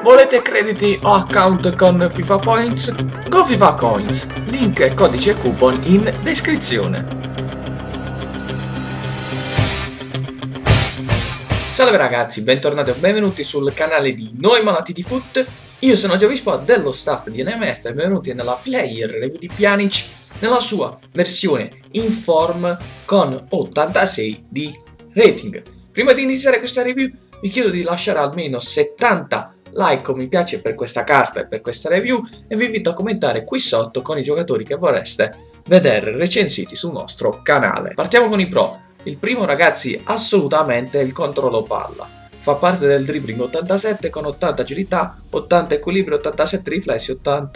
Volete crediti o account con FIFA Points? Go FIFA Coins, link, codice e coupon in descrizione. Salve ragazzi, bentornati o benvenuti sul canale di Noi Malati di Foot. Io sono Giovispo dello staff di NMF e benvenuti nella player review di Pjanic nella sua versione in form con 86 di rating. Prima di iniziare questa review vi chiedo di lasciare almeno 70 like o mi piace per questa carta e per questa review e vi invito a commentare qui sotto con i giocatori che vorreste vedere recensiti sul nostro canale. Partiamo con i pro. Il primo ragazzi assolutamente è il controllo palla. Fa parte del dribbling 87 con 80 agilità, 80 equilibrio, 87 riflessi,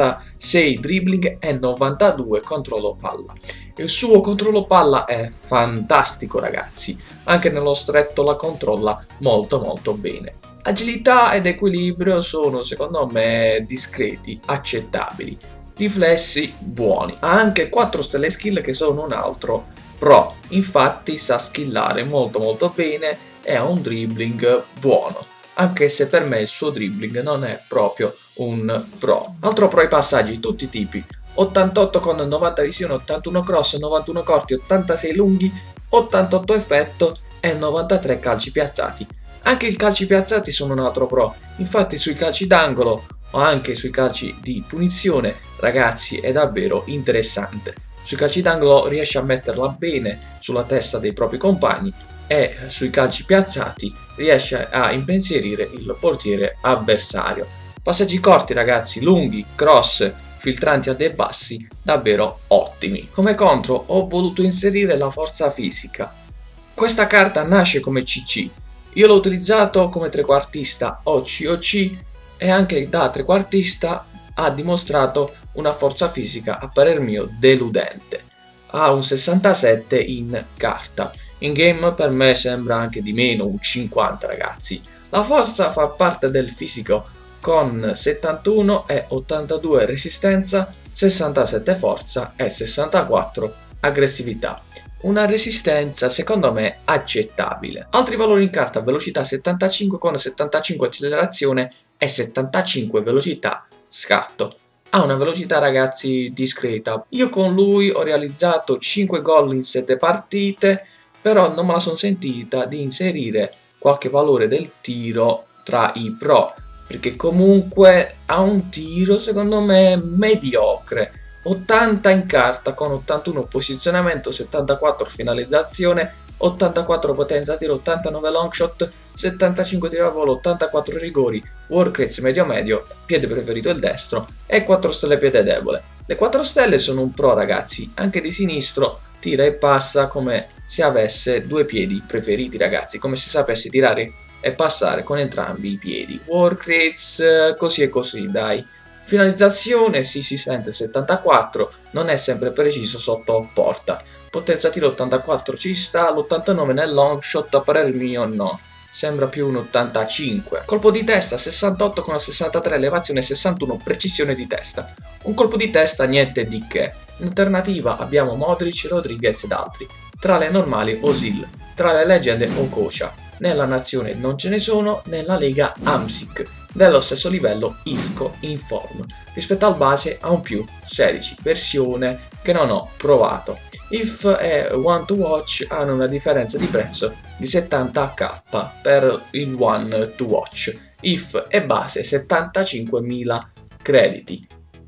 86 dribbling e 92 controllo palla. Il suo controllo palla è fantastico ragazzi, anche nello stretto la controlla molto bene. Agilità ed equilibrio sono secondo me discreti, accettabili. Riflessi buoni. Ha anche 4 stelle skill che sono un altro pro, infatti sa skillare molto bene e ha un dribbling buono, anche se per me il suo dribbling non è proprio un pro. Altro pro i passaggi, tutti i tipi, 88 con 90 visione, 81 cross, 91 corti, 86 lunghi, 88 effetto e 93 calci piazzati. Anche i calci piazzati sono un altro pro, infatti sui calci d'angolo o anche sui calci di punizione ragazzi è davvero interessante. Sui calci d'angolo riesce a metterla bene sulla testa dei propri compagni e sui calci piazzati riesce a impensierire il portiere avversario. Passaggi corti ragazzi, lunghi, cross, filtranti alti e bassi, davvero ottimi. Come contro ho voluto inserire la forza fisica. Questa carta nasce come CC, io l'ho utilizzato come trequartista OC e anche da trequartista ha dimostrato una forza fisica a parer mio deludente. Ha un 67 in carta, in game per me sembra anche di meno, un 50 ragazzi. La forza fa parte del fisico con 71 e 82 resistenza, 67 forza e 64 aggressività. Una resistenza secondo me accettabile. Altri valori in carta: velocità 75 con 75 accelerazione e 75 velocità scatto. Ha una velocità ragazzi discreta. Io con lui ho realizzato 5 gol in 7 partite, però non me la sono sentita di inserire qualche valore del tiro tra i pro, perché comunque ha un tiro secondo me mediocre. 80 in carta con 81 posizionamento, 74 finalizzazione, 84 potenza tiro, 89 long shot, 75 tiro a volo, 84 rigori, work rates medio, piede preferito il destro e 4 stelle piede debole. Le 4 stelle sono un pro ragazzi, anche di sinistro tira e passa come se avesse due piedi preferiti ragazzi, come se sapesse tirare e passare con entrambi i piedi. Work rates così e così dai. Finalizzazione si sente 74, non è sempre preciso sotto porta. Potenza tiro 84 ci sta, l'89 nel long shot a parer mio no, sembra più un 85. Colpo di testa 68 con 63 elevazione, 61 precisione di testa. Un colpo di testa niente di che. In alternativa abbiamo Modric, Rodriguez ed altri. Tra le normali Osil, tra le leggende Okocha. Nella nazione non ce ne sono, nella lega Amsic. Dello stesso livello Isco in form. Rispetto al base ha un più 16, versione che non ho provato. If e One to Watch hanno una differenza di prezzo di 70k per il One to Watch. If e base 75.000 crediti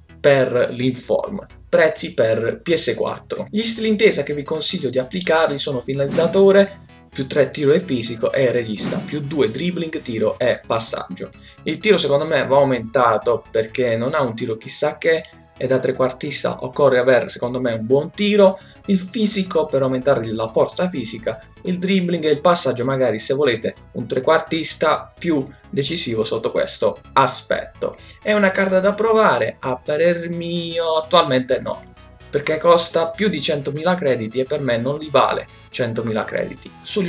per l'Inform. Prezzi per PS4. Gli stili intesa che vi consiglio di applicarli sono finalizzatore, più 3 tiro e fisico e regista, più 2 dribbling, tiro e passaggio. Il tiro secondo me va aumentato perché non ha un tiro chissà che e da trequartista occorre avere secondo me un buon tiro, il fisico per aumentargli la forza fisica, il dribbling e il passaggio magari se volete un trequartista più decisivo sotto questo aspetto. È una carta da provare? A parer mio attualmente no, perché costa più di 100.000 crediti e per me non li vale 100.000 crediti. Sugli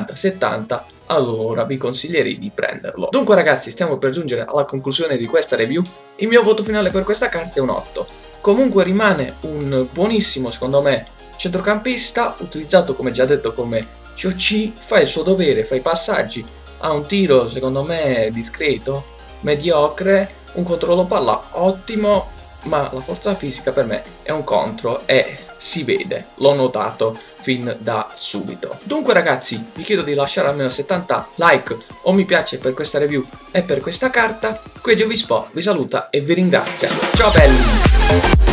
80-70 allora vi consiglierei di prenderlo. Dunque ragazzi, stiamo per giungere alla conclusione di questa review. Il mio voto finale per questa carta è un 8. Comunque rimane un buonissimo secondo me centrocampista, utilizzato come già detto come COC, fa il suo dovere, fa i passaggi, ha un tiro secondo me discreto, mediocre, un controllo palla ottimo, ma la forza fisica per me è un contro e si vede, l'ho notato fin da subito. Dunque ragazzi, vi chiedo di lasciare almeno 70 like o mi piace per questa review e per questa carta. Qui è Giovispo, vi saluta e vi ringrazia. Ciao belli!